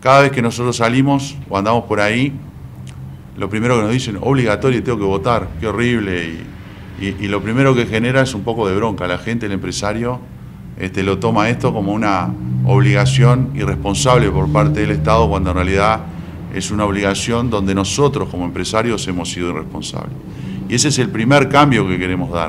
cada vez que nosotros salimos o andamos por ahí, lo primero que nos dicen, obligatorio, tengo que votar, qué horrible, y lo primero que genera es un poco de bronca. La gente, el empresario, lo toma esto como una obligación irresponsable por parte del Estado, cuando en realidad es una obligación donde nosotros como empresarios hemos sido irresponsables. Y ese es el primer cambio que queremos dar.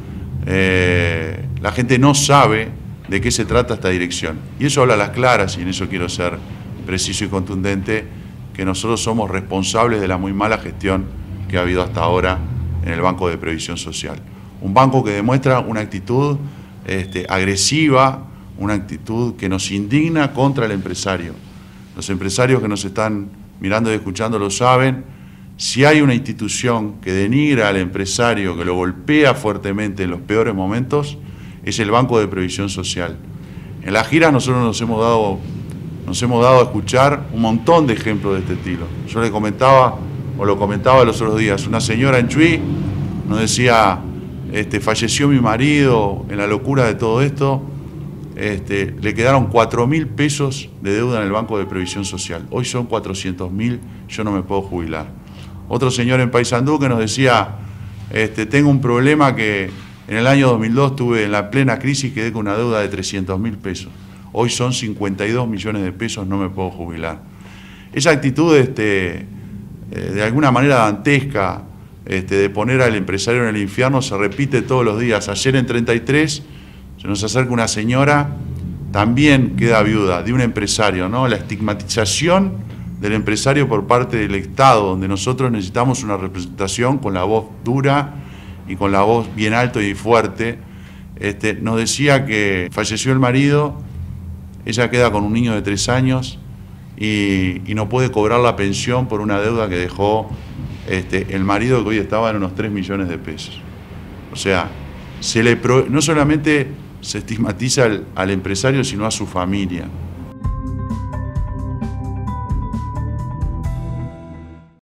La gente no sabe de qué se trata esta dirección. Y eso habla a las claras, y en eso quiero ser preciso y contundente, que nosotros somos responsables de la muy mala gestión que ha habido hasta ahora en el Banco de Previsión Social. Un banco que demuestra una actitud agresiva, una actitud que nos indigna contra el empresario. Los empresarios que nos están mirando y escuchando lo saben. Si hay una institución que denigra al empresario, que lo golpea fuertemente en los peores momentos, es el Banco de Previsión Social. En las giras nosotros nos hemos dado a escuchar un montón de ejemplos de este estilo. Yo le comentaba, o lo comentaba los otros días, una señora en Chuy nos decía, falleció mi marido en la locura de todo esto, le quedaron 4.000 pesos de deuda en el Banco de Previsión Social. Hoy son 400.000, yo no me puedo jubilar. Otro señor en Paysandú que nos decía, tengo un problema que en el año 2002 tuve en la plena crisis, quedé con una deuda de 300.000 pesos. Hoy son 52 millones de pesos, no me puedo jubilar. Esa actitud de alguna manera dantesca, de poner al empresario en el infierno, se repite todos los días. Ayer en 33 se nos acerca una señora, también queda viuda, de un empresario, ¿no? La estigmatización del empresario por parte del Estado, donde nosotros necesitamos una representación con la voz dura y con la voz bien alto y fuerte. Nos decía que falleció el marido, ella queda con un niño de 3 años y no puede cobrar la pensión por una deuda que dejó el marido, que hoy estaba en unos 3 millones de pesos. O sea, no solamente se estigmatiza al empresario, sino a su familia.